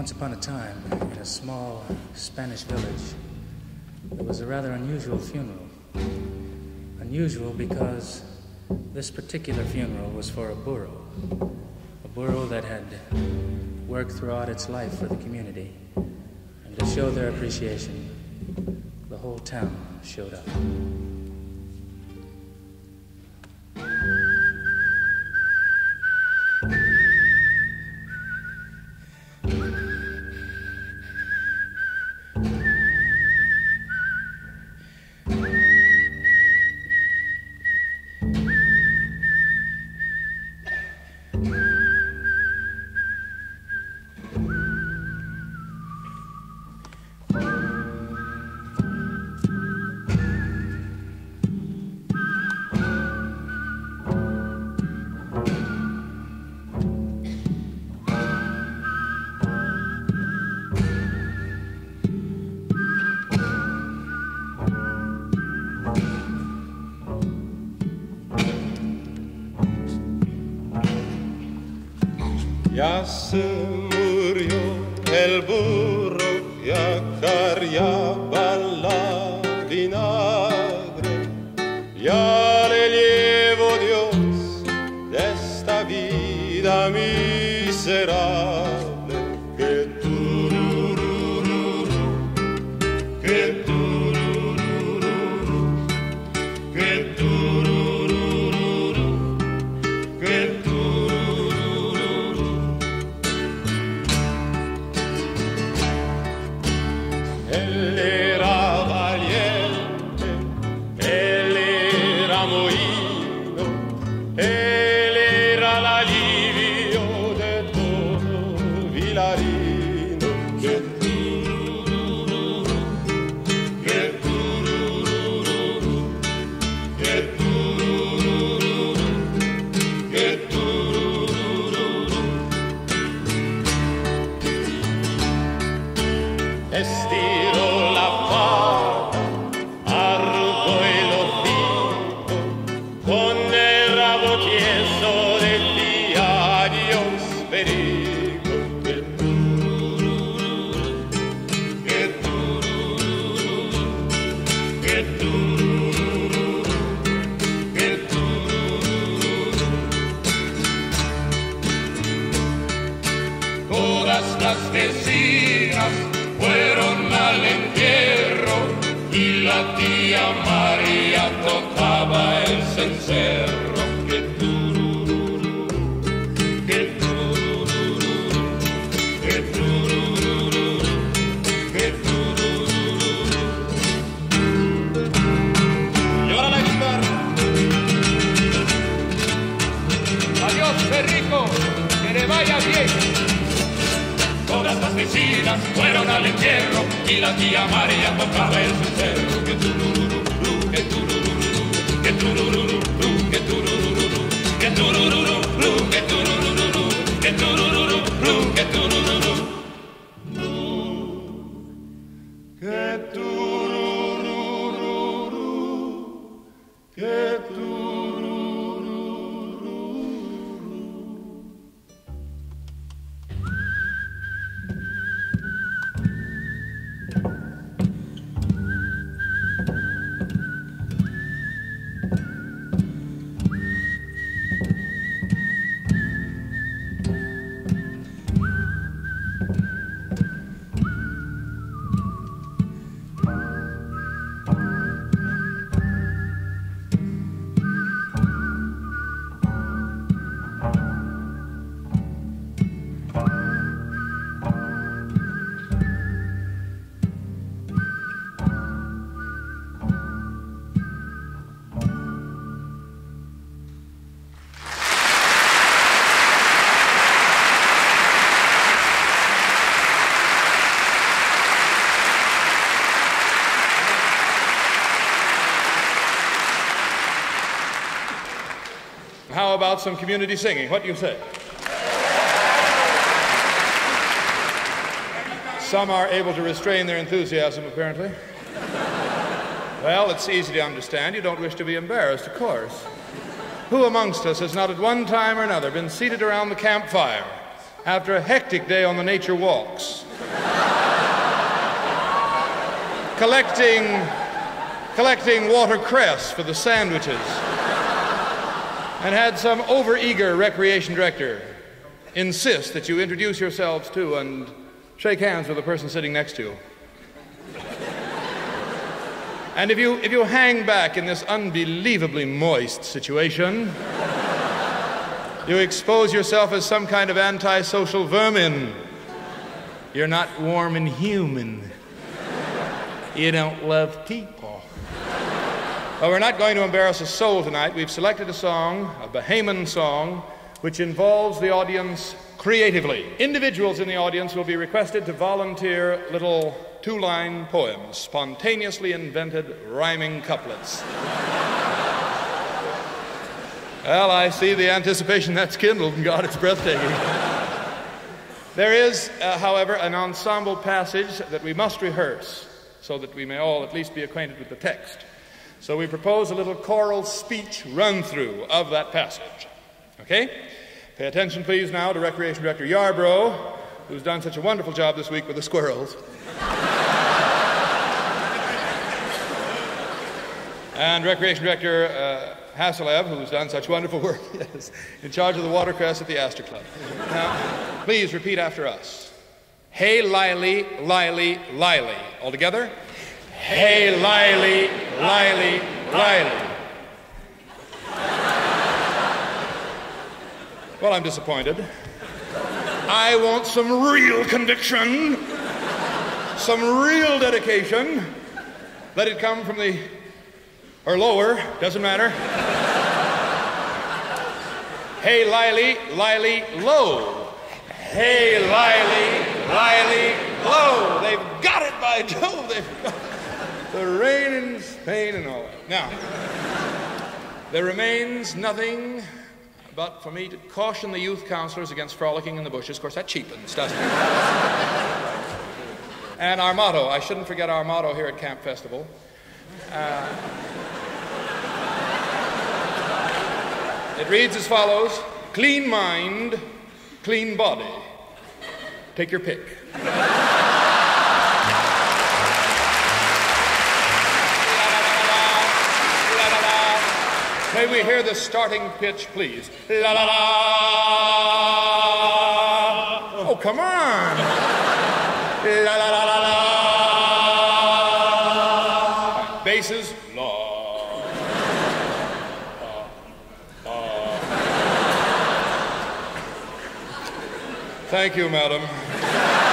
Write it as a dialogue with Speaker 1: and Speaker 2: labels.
Speaker 1: Once upon a time, in a small Spanish village, there was a rather unusual funeral. Unusual because this particular funeral was for a burro. A burro that had worked throughout its life for the community. And to show their appreciation, the whole town showed up.
Speaker 2: Ya se murió el burro y acarreaba la vinagre. Ya le llevo Dios de esta vida miserable. Que tururururu, que tururururu, que tururururu, que tururururu. Él era valiente, él era mohino, él era el alivio de todo Vilarino. Que tururururu, que tururururu, que tururururu, que tururururu. Estiró la pata, arrugó el hocico, con el rabo tieso decía adiós perico. Que tururururu, que tururururu, que tururururu, que tururururu. Todas las vecinas fueron al entierro y la tía María tocaba el cencerro. Que turururu, que turururu, que turururu, que turururu. Y ahora la guitarra. Adiós, perrico, que le vaya bien. Todas las vecinas fueron al entierro y la tía María tocaba el cencerro. Que turururu, que turururu, que turururu, que turururu, que turururu, que turururu, que turururu, que turururu. Que turururu, que turururu.
Speaker 3: How about some community singing? What do you say? Some are able to restrain their enthusiasm, apparently. Well, it's easy to understand. You don't wish to be embarrassed, of course. Who amongst us has not at one time or another been seated around the campfire, after a hectic day on the nature walks, collecting watercress for the sandwiches, and had some overeager recreation director insist that you introduce yourselves to and shake hands with the person sitting next to you. And if you hang back in this unbelievably moist situation, you expose yourself as some kind of antisocial vermin. You're not warm and human. You don't love people. But we're not going to embarrass a soul tonight. We've selected a song, a Bahamian song, which involves the audience creatively. Individuals in the audience will be requested to volunteer little two-line poems, spontaneously invented rhyming couplets. Well, I see the anticipation that's kindled, and God, it's breathtaking. There is, however, an ensemble passage that we must rehearse so that we may all at least be acquainted with the text. So we propose a little choral speech run-through of that passage. Okay? Pay attention, please, now to Recreation Director Yarbrough, who's done such a wonderful job this week with the squirrels. And Recreation Director Hassiley, who's done such wonderful work, yes, in charge of the watercress at the Astor Club. Now, please repeat after us. Hey, Lily, Lily, Lily. All together? Hey, Lily, Lily, Lily. Well, I'm disappointed. I want some real conviction, some real dedication. Let it come from the, or lower, doesn't matter. Hey, Lily, Lily, low. Hey, Lily, Lily, low. They've got it, by Jove. They've got the rain in Spain and all that. Now, there remains nothing but for me to caution the youth counselors against frolicking in the bushes. Of course, that cheapens, doesn't it? And our motto, I shouldn't forget our motto here at Camp Festival. It reads as follows: clean mind, clean body. Take your pick. May we hear the starting pitch, please? La la la. Oh, come on. La la la la la. Basses, la. Thank you, madam.